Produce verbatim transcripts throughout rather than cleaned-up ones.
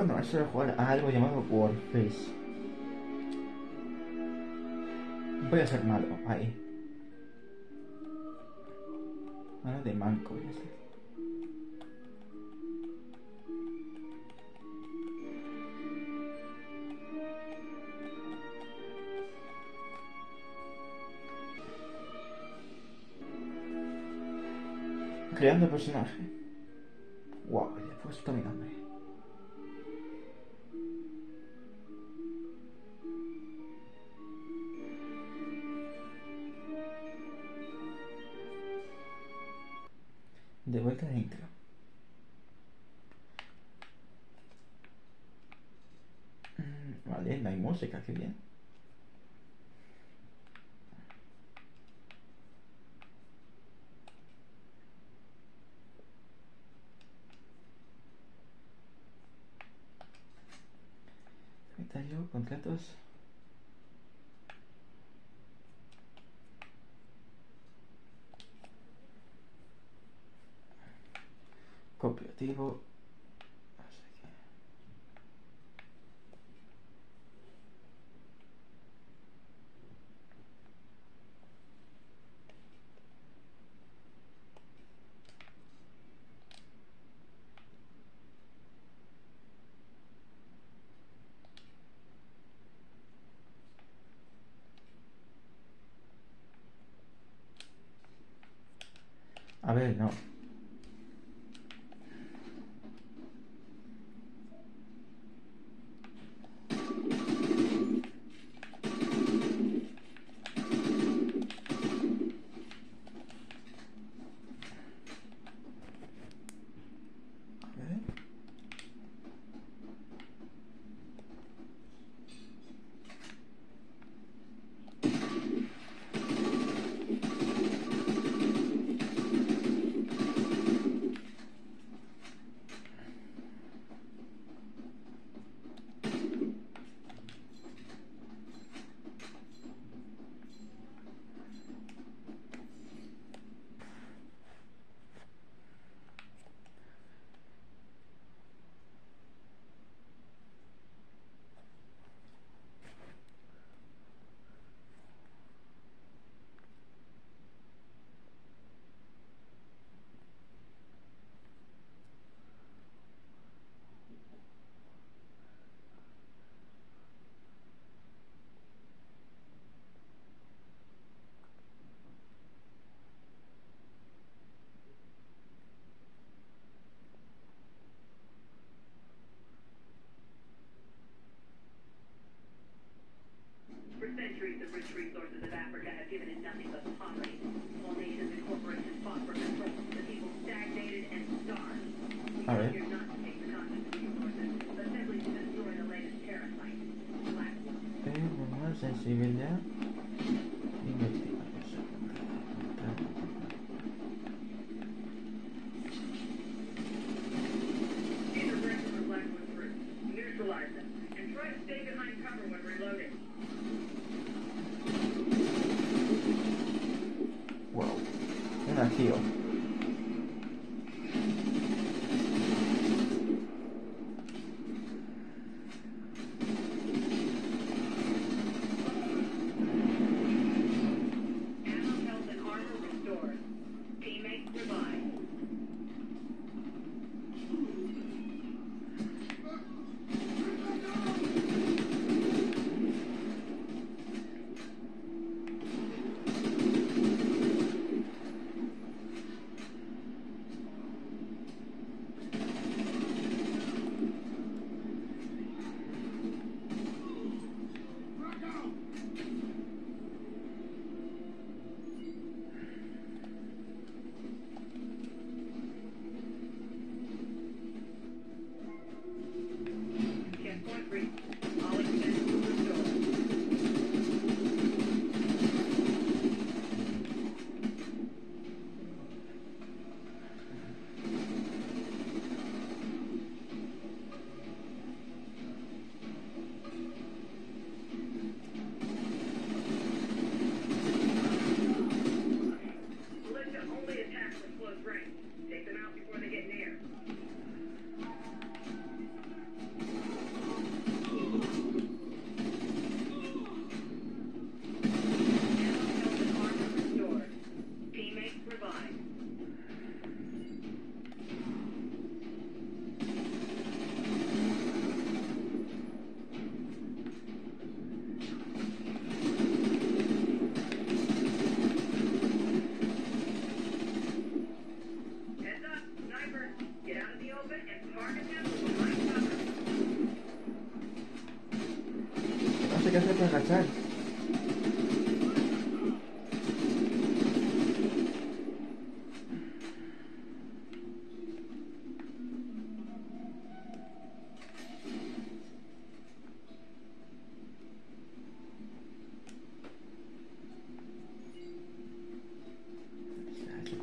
Bueno, eso era jugar a algo llamado Warface. Voy a ser malo, ahí. Malo de manco, ya sé. Creando personaje. Wow, le he puesto mi nombre. De vuelta al intro. Mm, Vale, no hay música, qué bien. Comentario, contratos. Cooperativo. No sé qué. A ver, no. A ver. For centuries, the rich resources of Africa have given it nothing but poverty. All nations and corporations fought for control. The people stagnated and starved. We All are right. here not to take the continent's resources, but simply to destroy the latest parasite, black. Tengo más sensibilidad. Investigación. These are bricks from the Blackwood fruit. Neutralize them, and try to stay behind cover when reloading. Wow. Un tío. Ammo, health, and armor restored. Teammates revived.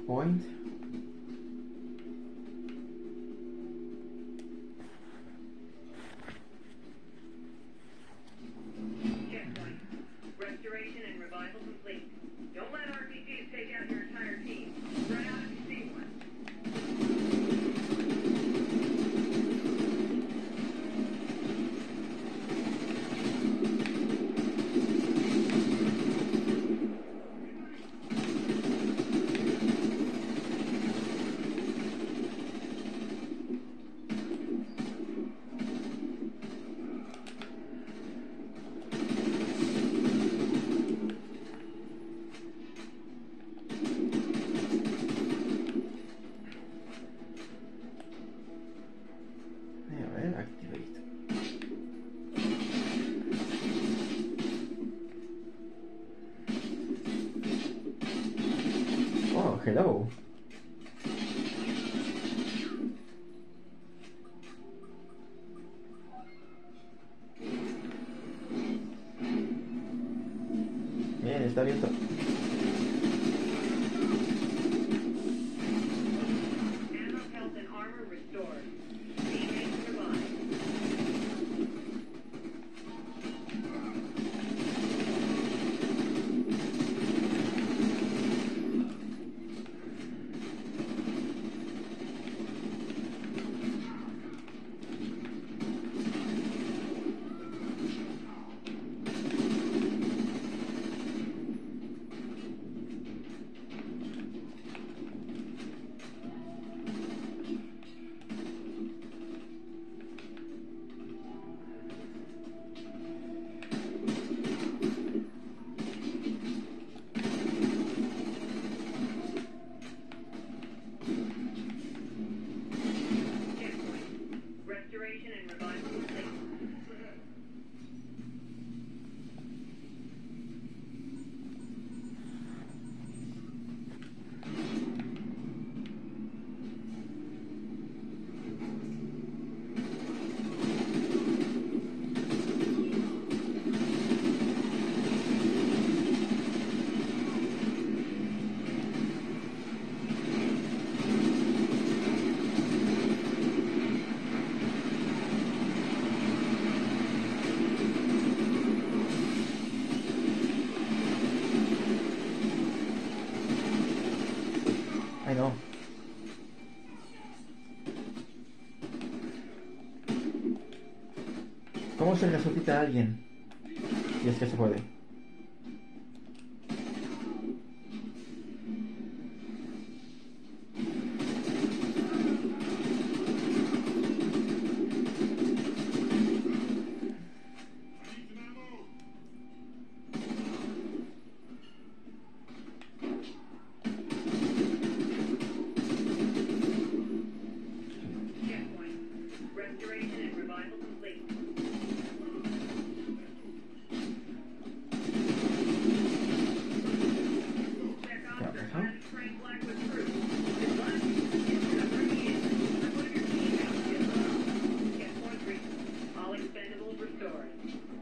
Point. Checkpoint. Restoration and revival complete. Don't let R P Gs take out your entire team. Spread out if you see one. A ver, activate. Oh, hello. Bien, está abierto. Ammo, health, and armor restored. Teammates survive. Checkpoint. Restoration and revival complete. Ay, no. ¿Cómo se resucita a alguien? Si es que se puede. Checkpoint. Restoration and revival complete. Check officer, Planet Frank Black with crew. Good luck. Get covering in. I'm one of your team now. Checkpoint reached. All expendables restored.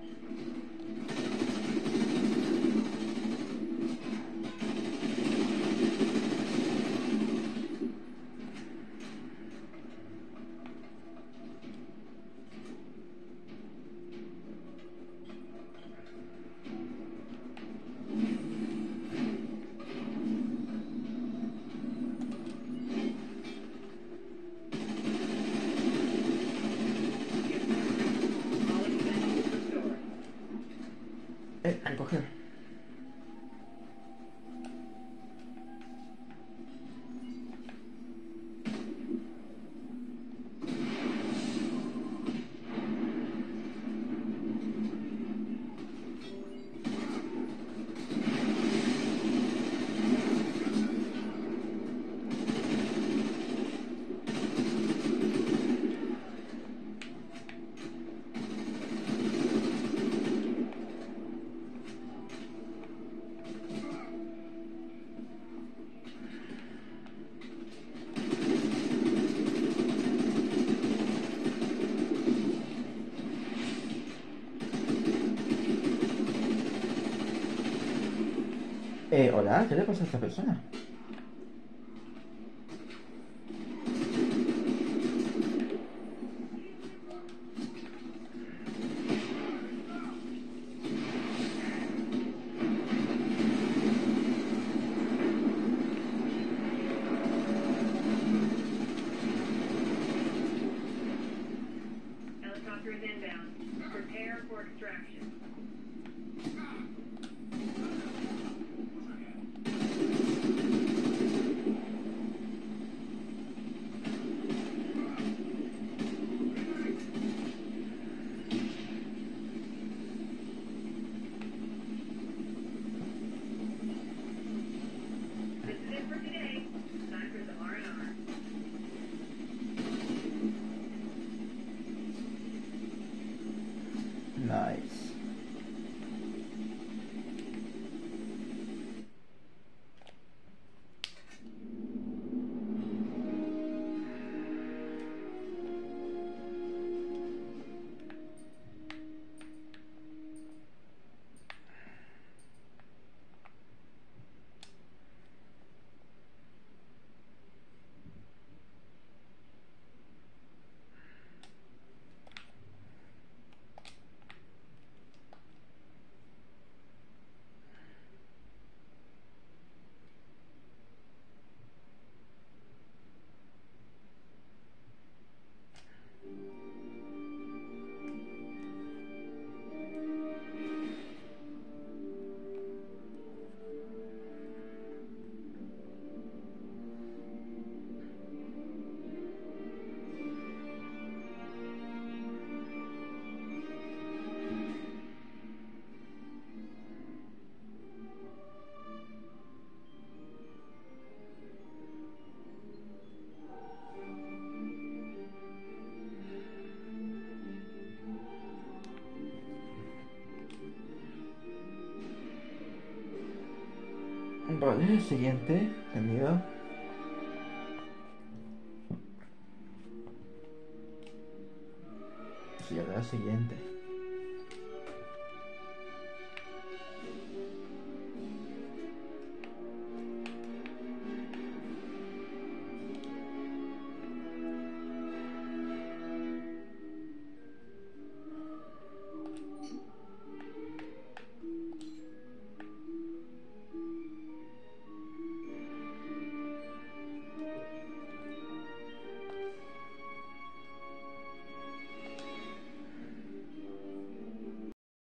All expendables restored. Eh, a recoger. Eh, hola, ¿qué le pasa a esta persona? Vale, siguiente, entendido. Sí, ahora siguiente.